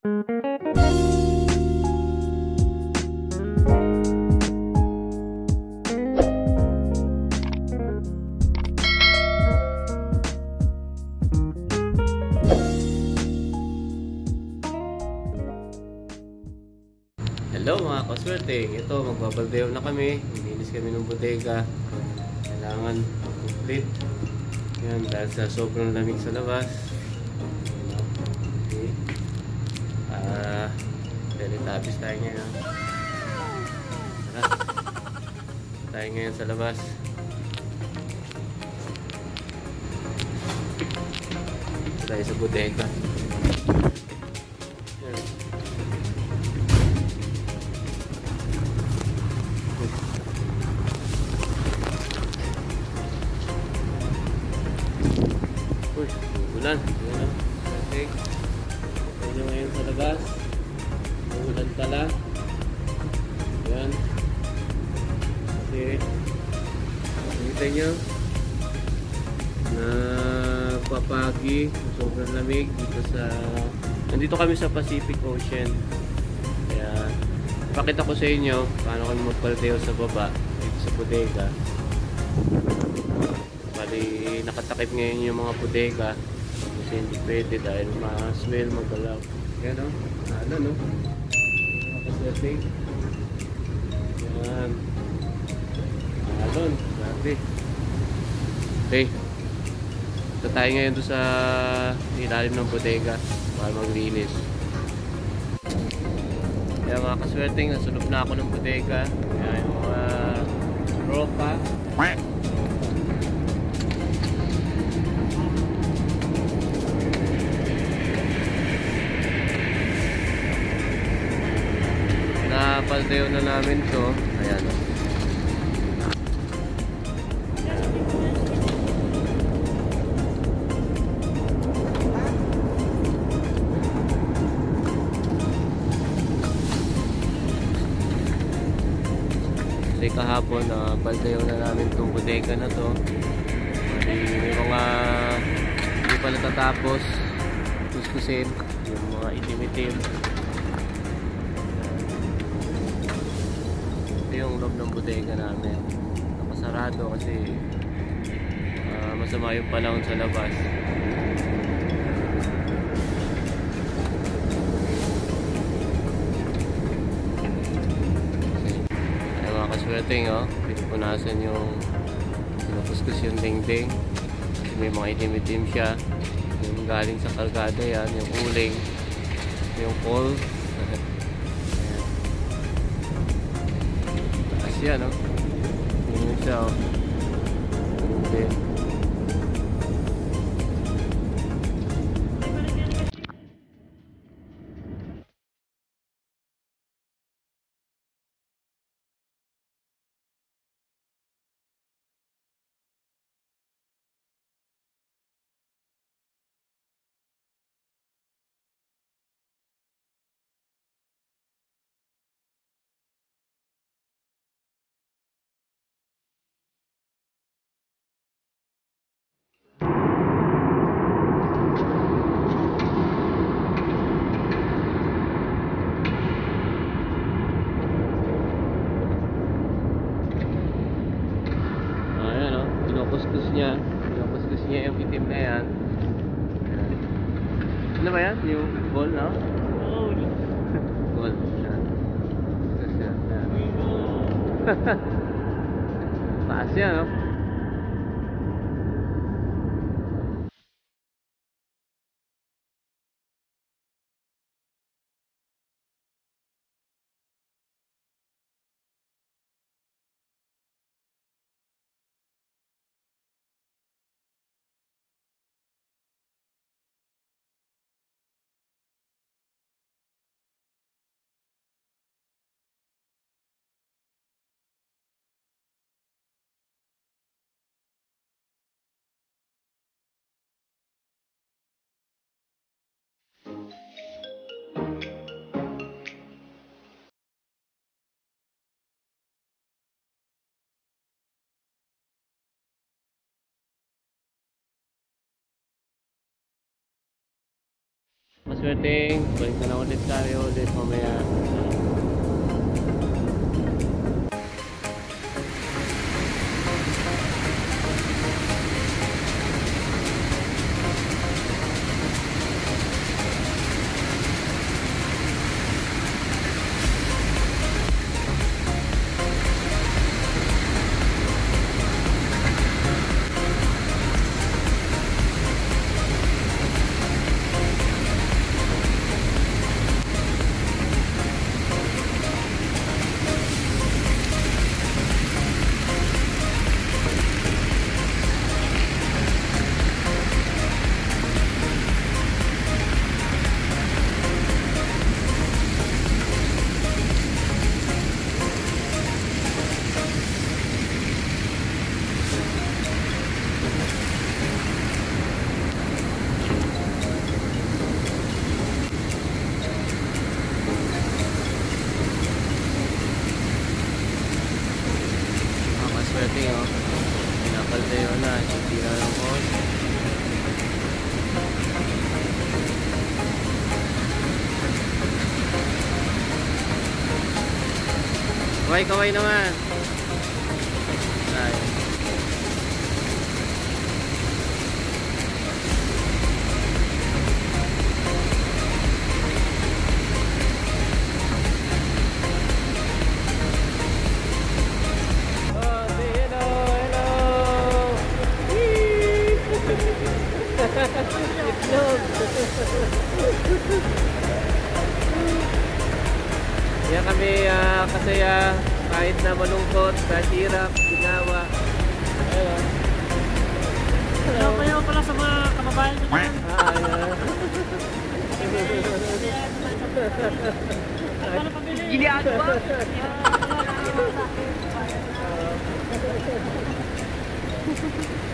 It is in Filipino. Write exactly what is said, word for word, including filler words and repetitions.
Hello mga kaswerte, ito magbabaldeo na kami, maglinis kami ng bodega. Kailangan complete yan dahil sa sobrang lamig sa labas. Okay. Ah, teletubbies tayo ngayon. Tara, tayo ngayon sa labas. Tayo sa bodega. Uy, ulan. Ulan. Okay. Tayo ngayon sa labas. Ulan pala. Yan. Kasi, nakita nyo, nagpapagi, sobrang lamig dito sa, nandito kami sa Pacific Ocean. Kaya, ipakita ko sa inyo paano kami magpaldeo sa baba, dito sa bodega. Bali, nakatakip ngayon yung mga bodega kasi hindi pwede dahil ma-smell, magalaw. Yan o, ano no? Nakaswerte. Yan. Alon, grabe. Okay. Ito tayo ngayon doon sa ilalim ng bodega para maglinis. Kaya mga kaswerteng, nasunod na ako ng bodega. Kaya yung mga ropa. Napaldeo na namin to. Ayan o. Kasi kahapon na uh, paldeo na namin itong bodega na to. May mga hindi pa natatapos kuskusin yung mga itim-itim. Yung loob ng bodega namin nakasarado kasi uh, masama yung panahon sa labas. Ay mga kaswerteng, oh, pinupunasan yung pinukuskus yung dingding kasi may mga itim-itim siya, yung galing sa kargada yan, yung uling, yung coal. Yan o. Yun siya o. Okay. Pinukuskus niya. Pinukuskus niya yung itim na yan. Ayan. Ano ba yan? Yung ball, no? Gold. Gold. Ayan. Kuskus yan. Ayan. Taas yan, no? Maswerteng, balik na lang ulit tayo ulit mamaya. Maswerte oh. Pinapaldayo na. Sisira ng hose. Kaway-kaway naman. Ay. Itlog. Yan kami uh, kasaya kahit na malungkot, kahirap, ginawa. Ayun. Hello kayo pala sa mga kababayan ko dyan. Ah, ayan. Ano pabili? Ginagawa? Ah,